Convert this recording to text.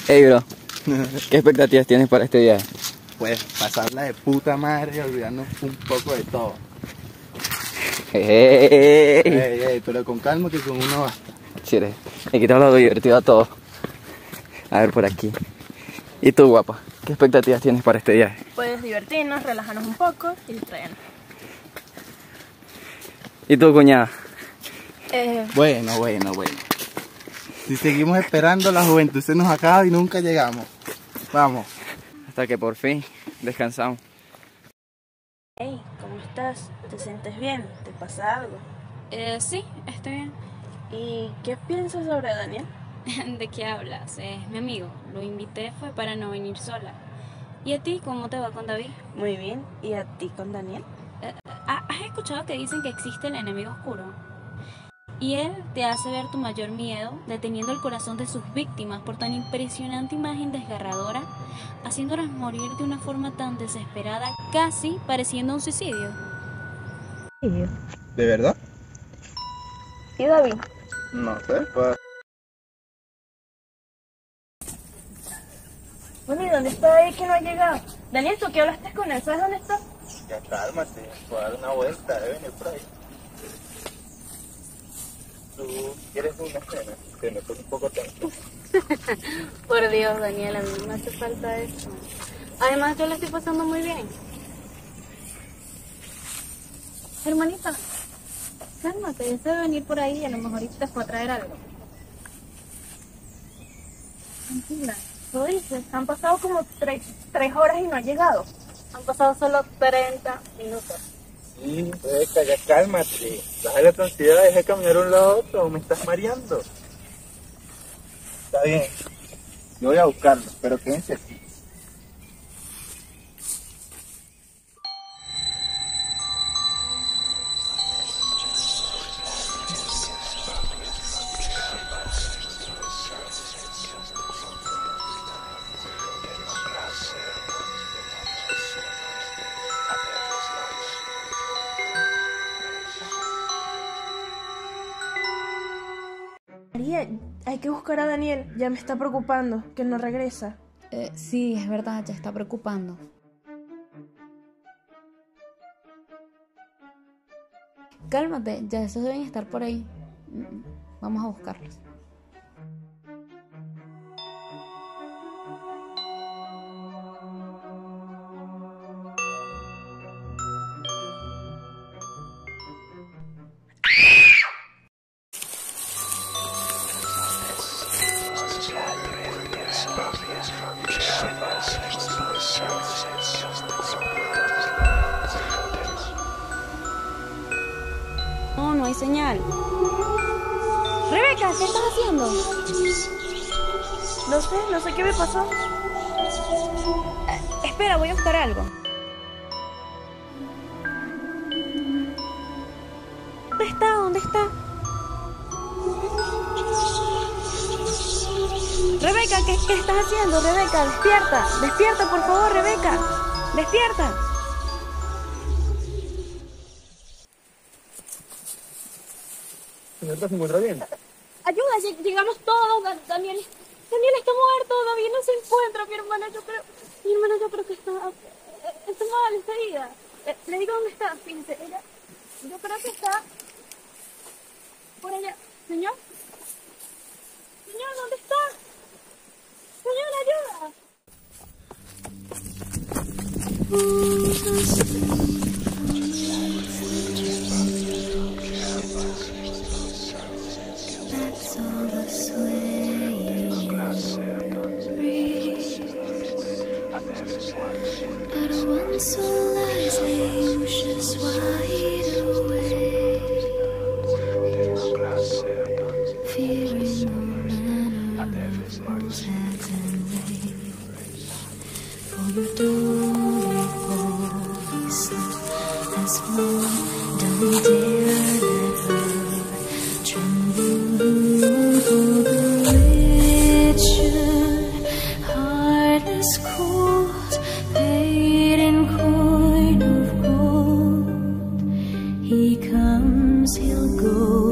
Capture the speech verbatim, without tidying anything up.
Hey bro, ¿qué expectativas tienes para este viaje? Pues pasarla de puta madre y olvidarnos un poco de todo. Hey, Ey, ey, pero con calma que con uno basta. Chile, he quitado lo divertido a todo. A ver por aquí. ¿Y tú, guapa? ¿Qué expectativas tienes para este viaje? Puedes divertirnos, relajarnos un poco y distraernos. ¿Y tú, cuñada? Eh, Bueno, bueno, bueno. Si seguimos esperando, la juventud se nos acaba y nunca llegamos. Vamos. Hasta que por fin descansamos. hey, ¿cómo estás? ¿Te sientes bien? ¿Te pasa algo? Eh, sí, estoy bien. ¿Y qué piensas sobre Daniel? ¿De qué hablas? Es mi amigo. Lo invité fue para no venir sola. ¿Y a ti cómo te va con David? Muy bien. ¿Y a ti con Daniel? Eh, ¿Has escuchado que dicen que existe el enemigo oscuro? Y él te hace ver tu mayor miedo, deteniendo el corazón de sus víctimas por tan impresionante imagen desgarradora, haciéndolas morir de una forma tan desesperada, casi pareciendo un suicidio. ¿De verdad? ¿Y David? No sé, pues. Bueno, ¿y dónde está él que no ha llegado? Daniel, ¿tú qué hablaste con él? ¿Sabes dónde está? Ya cálmate, voy a dar una vuelta, debe venir por ahí. ¿Tú quieres una cena? Que me pone un poco tenso. Por Dios, Daniel, a mí no me hace falta eso. Además, yo la estoy pasando muy bien. Hermanita, cálmate, ese debe venir por ahí y a lo mejor te fue a traer algo. Tranquila. Tú dices, han pasado como tres, tres horas y no ha llegado. Han pasado solo treinta minutos. Sí, Rebeca, ya cálmate. Baja la ansiedad, deja de caminar de un lado a otro, me estás mareando. Está bien, yo voy a buscarlo, pero quédense aquí. María, hay que buscar a Daniel. Ya me está preocupando, que no regresa. Eh, sí, es verdad, ya está preocupando. Cálmate, ya esos deben estar por ahí. Mm, Vamos a buscarlos. No, no hay señal. Rebeca, ¿qué estás haciendo? No sé, no sé qué me pasó. Eh, espera, voy a buscar algo. ¿Dónde está? ¿Dónde está? Rebeca, ¿qué, qué estás haciendo? Rebeca, despierta. Despierta, por favor, Rebeca. Despierta. Señorita, ¿se encuentra bien? Ayuda, lleg- llegamos todos. Da- Daniel, Daniel está muerto. David no se encuentra. Mi hermana, yo creo, mi hermana, yo creo que está, eh, está mal, está herida. Eh, le digo dónde está. Fíjense, ella, yo creo que está por allá. Señor, señor, ¿dónde está? Señor, ayuda. That's all the swaying breeze. But once so lies the ocean's wide awake, fearing no animals heads and waves. For you don't voice as one, don't dare let her tremble for the richer, heartless cold, paid in coin of gold. He comes, he'll go.